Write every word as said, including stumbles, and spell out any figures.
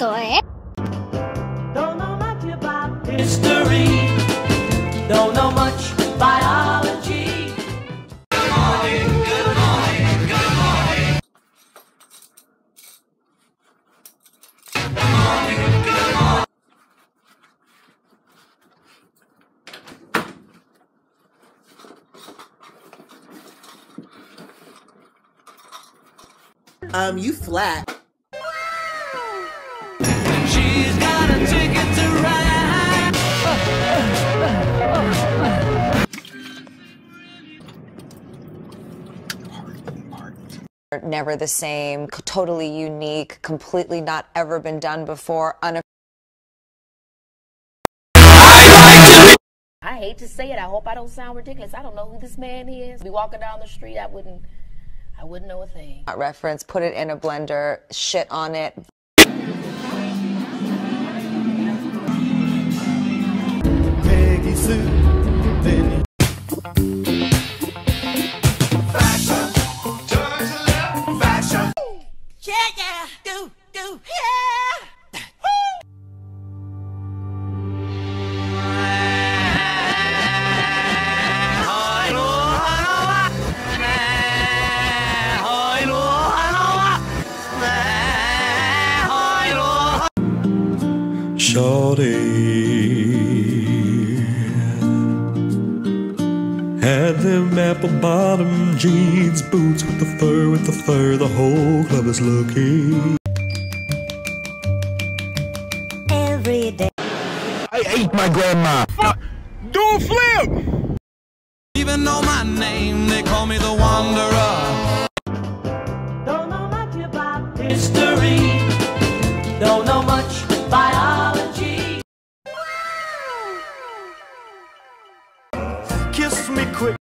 esto, ¿eh? Don't know much about history. Don't know much biology. Good morning, good morning, good morning. Good morning, good morning. Um, you flat. She's got a ticket to ride. Never the same, totally unique, completely not ever been done before. Une I hate to say it. I hope I don't sound ridiculous. I don't know who this man is. Be walking down the street, I wouldn't, I wouldn't know a thing. reference, put it in a blender, shit on it. Peggy Sue, then Fashion, turn to left, fashion. Yeah, yeah, do, do, yeah. Shorty had them apple bottom jeans, boots with the fur, with the fur. The whole club is looking. Every day. I ate my grandma. Do a flip. Even know my name, they call me the Wanderer. Don't know much about history. Don't know much biology. Kiss me quick.